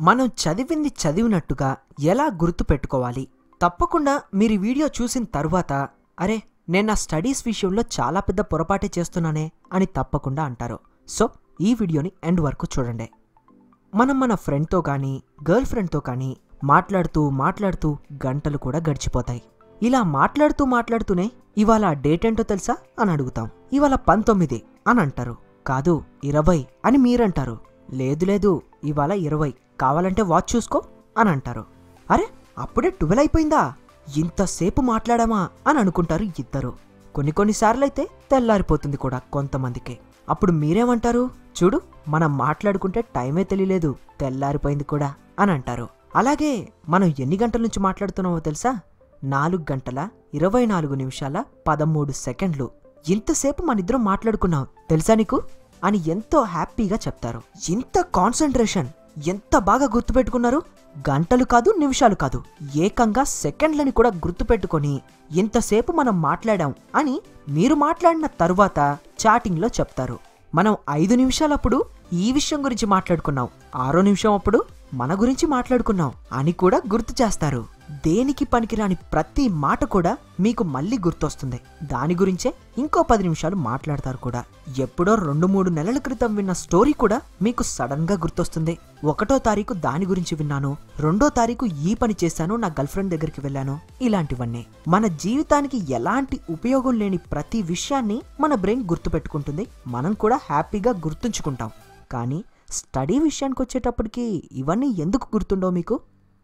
మనం చదివింది చదివినట్టుగా ఎలా గుర్తుపెట్టుకోవాలి? తప్పకుండా మీరు వీడియో చూసిన తరువాత అరే నేను నా స్టడీస్ విషయంలో చాలా పెద్ద పొరపాటే చేస్తున్నానే అని తప్పకుండా అంటారు. సో ఈ వీడియోని ఎండ్ వరకు చూడండి. మనం మన ఫ్రెండ్తో కానీ గర్ల్ ఫ్రెండ్తో కానీ మాట్లాడుతూ గంటలు కూడా గడిచిపోతాయి. ఇలా మాట్లాడుతూనే ఇవాళ డేట్ ఏంటో తెలుసా అని అడుగుతాం. ఇవాళ 19 అని అంటారు. కాదు 20 అని మీరంటారు. లేదు ఇవాళ 20, కావాలంటే వాచ్ చూసుకో అని అంటారు. అరే అప్పుడే 12 అయిపోయిందా, ఇంతసేపు మాట్లాడామా అని అనుకుంటారు ఇద్దరు. కొన్నిసార్లు అయితే తెల్లారిపోతుంది కూడా కొంతమందికి. అప్పుడు మీరేమంటారు? చూడు మనం మాట్లాడుకుంటే టైమే తెలియలేదు, తెల్లారిపోయింది కూడా అని అంటారు. అలాగే మనం ఎన్ని గంటల నుంచి మాట్లాడుతున్నామో తెలుసా? 4 గంటల 24 నిమిషాల 13 సెకండ్లు. ఇంతసేపు మనిద్దరం మాట్లాడుకున్నాం తెలుసా నీకు అని ఎంతో హ్యాపీగా చెప్తారు. ఇంత కాన్సంట్రేషన్, ఎంత బాగా గుర్తుపెట్టుకున్నారు. గంటలు కాదు, నిమిషాలు కాదు, ఏకంగా సెకండ్లని కూడా గుర్తుపెట్టుకొని ఇంతసేపు మనం మాట్లాడాం అని మీరు మాట్లాడిన తరువాత చాటింగ్లో చెప్తారు. మనం 5 నిమిషాలప్పుడు ఈ విషయం గురించి మాట్లాడుకున్నాం, 6వ నిమిషం అప్పుడు మన గురించి మాట్లాడుకున్నాం అని కూడా గుర్తు చేస్తారు. దేనికి పనికిరాని ప్రతి మాట కూడా మీకు మళ్ళీ గుర్తొస్తుంది. దాని గురించే ఇంకో 10 నిమిషాలు మాట్లాడతారు కూడా. ఎప్పుడో 2-3 నెలల క్రితం విన్న స్టోరీ కూడా మీకు సడన్ గా గుర్తొస్తుంది. 1వ తారీఖు దాని గురించి విన్నాను, 2వ తారీఖు ఈ పని చేశాను, నా గర్ల్ ఫ్రెండ్ దగ్గరికి వెళ్ళాను. ఇలాంటివన్నీ మన జీవితానికి ఎలాంటి ఉపయోగం లేని ప్రతి విషయాన్ని మన బ్రెయిన్ గుర్తుపెట్టుకుంటుంది. మనం కూడా హ్యాపీగా గుర్తుంచుకుంటాం. కానీ స్టడీ విషయానికి వచ్చేటప్పటికి ఇవన్నీ ఎందుకు గుర్తుండవు మీకు?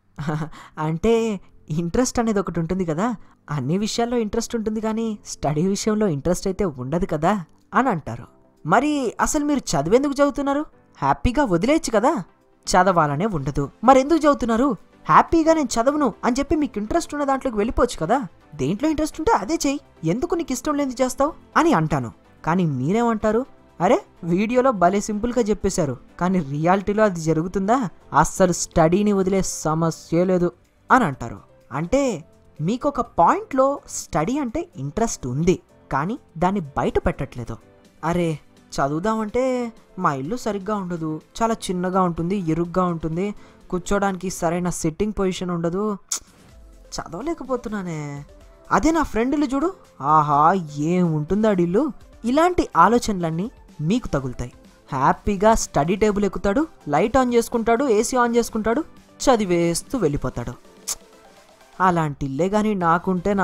అంటే ఇంట్రెస్ట్ అనేది ఒకటి ఉంటుంది కదా. అన్ని విషయాల్లో ఇంట్రెస్ట్ ఉంటుంది కానీ స్టడీ విషయంలో ఇంట్రెస్ట్ అయితే ఉండదు కదా అని అంటారు. మరి అసలు మీరు చదివేందుకు చదువుతున్నారు? హ్యాపీగా వదిలేయచ్చు కదా. చదవాలనే ఉండదు, మరెందుకు చదువుతున్నారు? హ్యాపీగా నేను చదవను అని చెప్పి మీకు ఇంట్రెస్ట్ ఉన్న దాంట్లోకి వెళ్ళిపోవచ్చు కదా. దేంట్లో ఇంట్రెస్ట్ ఉంటే అదే చెయ్యి, ఎందుకు నీకు ఇష్టం లేని చేస్తావు అని అంటాను. కానీ మీరేమంటారు? అరే వీడియోలో భలే సింపుల్గా చెప్పేశారు, కానీ రియాలిటీలో అది జరుగుతుందా? అస్సలు స్టడీని వదిలే సమస్య లేదు అని అంటారు. అంటే మీకు ఒక పాయింట్లో స్టడీ అంటే ఇంట్రెస్ట్ ఉంది, కానీ దాన్ని బయట పెట్టట్లేదు. అరే చదువుదామంటే మా ఇల్లు సరిగ్గా ఉండదు, చాలా చిన్నగా ఉంటుంది, ఇరుగ్గా ఉంటుంది, కూర్చోడానికి సరైన సిట్టింగ్ పొజిషన్ ఉండదు, చదవలేకపోతున్నానే. అదే నా ఫ్రెండ్లు చూడు, ఆహా ఏముంటుందా ఇల్లు. ఇలాంటి ఆలోచనలన్నీ మీకు తగులుతాయి. హ్యాపీగా స్టడీ టేబుల్ ఎక్కుతాడు, లైట్ ఆన్ చేసుకుంటాడు, ఏసీ ఆన్ చేసుకుంటాడు, చదివేస్తూ వెళ్ళిపోతాడు. అలాంటి ఇల్లే కానీ నాకుంటేనా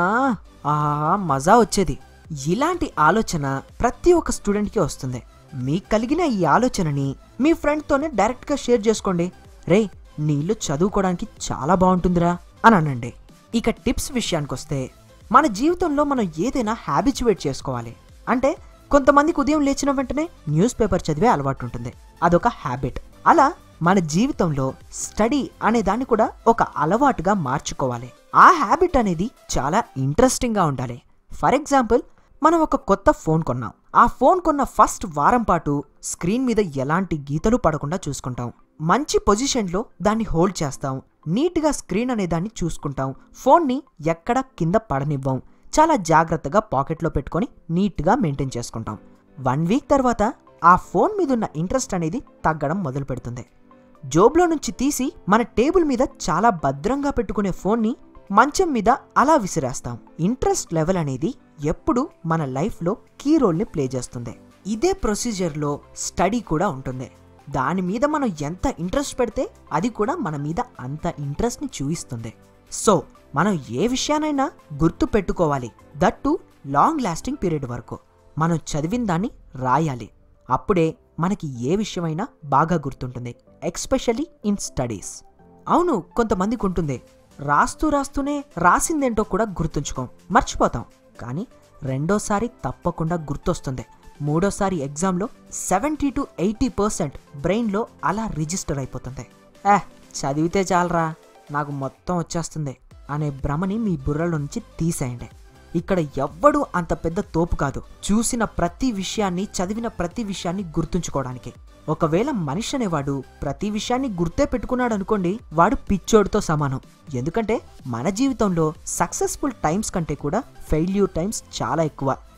ఆహా మజా వచ్చేది. ఇలాంటి ఆలోచన ప్రతి ఒక్క స్టూడెంట్కి వస్తుంది. మీకు కలిగిన ఈ ఆలోచనని మీ ఫ్రెండ్తోనే డైరెక్ట్గా షేర్ చేసుకోండి. రే నీ ఇల్లు చదువుకోవడానికి చాలా బాగుంటుందిరా అని అనండి. ఇక టిప్స్ విషయానికి వస్తే, మన జీవితంలో మనం ఏదైనా హ్యాబిచువేట్ చేసుకోవాలి. అంటే కొంతమందికి ఉదయం లేచిన వెంటనే న్యూస్ పేపర్ చదివే అలవాటు ఉంటుంది, అదొక హ్యాబిట్. అలా మన జీవితంలో స్టడీ అనే దాన్ని కూడా ఒక అలవాటుగా మార్చుకోవాలి. ఆ హ్యాబిట్ అనేది చాలా ఇంట్రెస్టింగ్గా ఉండాలి. ఫర్ ఎగ్జాంపుల్, మనం ఒక కొత్త ఫోన్ కొన్నాం. ఆ ఫోన్ కొన్న ఫస్ట్ వారం పాటు స్క్రీన్ మీద ఎలాంటి గీతలు పడకుండా చూసుకుంటాం. మంచి పొజిషన్లో దాన్ని హోల్డ్ చేస్తాం. నీట్గా స్క్రీన్ అనే దాన్ని చూసుకుంటాం. ఫోన్ని ఎక్కడ కింద పడనివ్వం. చాలా జాగ్రత్తగా పాకెట్లో పెట్టుకొని నీట్గా మెయింటైన్ చేసుకుంటాం. 1 వీక్ తర్వాత ఆ ఫోన్ మీద ఉన్న ఇంట్రెస్ట్ అనేది తగ్గడం మొదలు పెడుతుంది. జోబ్లో నుంచి తీసి మన టేబుల్ మీద చాలా భద్రంగా పెట్టుకునే ఫోన్ని మంచం మీద అలా విసిరేస్తాం. ఇంట్రెస్ట్ లెవెల్ అనేది ఎప్పుడు మన లైఫ్లో కీ రోల్ని ప్లే చేస్తుంది. ఇదే ప్రొసీజర్లో స్టడీ కూడా ఉంటుంది. దాని మీద మనం ఎంత ఇంట్రెస్ట్ పెడితే అది కూడా మన మీద అంత ఇంట్రెస్ట్ని చూపిస్తుంది. సో మనం ఏ విషయానైనా గుర్తు పెట్టుకోవాలి, that to long lasting period వరకు. మనం చదివిన దాన్ని రాయాలి, అప్పుడే మనకి ఏ విషయమైనా బాగా గుర్తుంటుంది, ఎక్స్పెషల్లీ ఇన్ స్టడీస్. అవును, కొంతమందికి ఉంటుంది, రాస్తూనే రాసిందేంటో కూడా గుర్తుంచుకోం, మర్చిపోతాం. కానీ 2వ సారి తప్పకుండా గుర్తొస్తుంది. 3వ సారి ఎగ్జామ్లో 70 to 80% బ్రెయిన్లో అలా రిజిస్టర్ అయిపోతుంది. చదివితే చాలరా నాకు మొత్తం వచ్చేస్తుంది అనే భ్రమని మీ బుర్రలో నుంచి తీసేయండి. ఇక్కడ ఎవ్వడూ అంత పెద్ద తోపు కాదు చూసిన ప్రతి విషయాన్ని, చదివిన ప్రతి విషయాన్ని గుర్తుంచుకోవడానికి. ఒకవేళ మనిషి అనేవాడు ప్రతి విషయాన్ని గుర్తే పెట్టుకున్నాడు అనుకోండి, వాడు పిచ్చోడితో సమానం. ఎందుకంటే మన జీవితంలో సక్సెస్ఫుల్ టైమ్స్ కంటే కూడా ఫెయిల్యూర్ టైమ్స్ చాలా ఎక్కువ.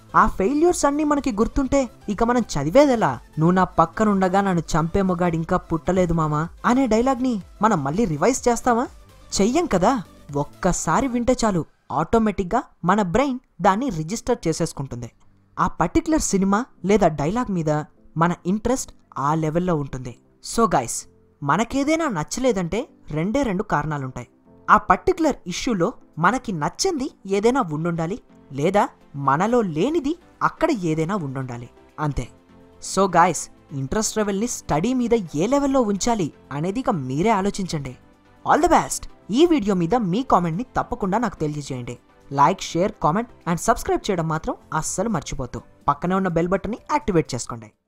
ఆ ఫెయిల్యూర్స్ అన్నీ మనకి గుర్తుంటే ఇక మనం చదివేదెలా? నువ్వు నా పక్కనుండగా నన్ను చంపే మొగాడు ఇంకా పుట్టలేదు మామా అనే డైలాగ్ని మనం మళ్ళీ రివైజ్ చేస్తామా? చెయ్యం కదా. ఒక్కసారి వింటే చాలు ఆటోమేటిక్గా మన బ్రెయిన్ దాన్ని రిజిస్టర్ చేసేసుకుంటుంది. ఆ పర్టిక్యులర్ సినిమా లేదా డైలాగ్ మీద మన ఇంట్రెస్ట్ ఆ లెవెల్లో ఉంటుంది. సో గైస్, మనకేదైనా నచ్చలేదంటే రెండు కారణాలుంటాయి. ఆ పర్టిక్యులర్ ఇష్యూలో మనకి నచ్చింది ఏదైనా ఉండుండాలి, లేదా మనలో లేనిది అక్కడ ఏదైనా ఉండుండాలి, అంతే. సో గాయస్, ఇంట్రెస్ట్ లెవెల్ని స్టడీ మీద ఏ లెవెల్లో ఉంచాలి అనేది ఇక మీరే ఆలోచించండి. All the best. ఈ వీడియో మీద మీ కామెంట్ని తప్పకుండా నాకు తెలియజేయండి. Like, share, comment and subscribe చేయడం మాత్రం అస్సలు మర్చిపోతూ పక్కనే ఉన్న బెల్ బటన్ని యాక్టివేట్ చేసుకోండి.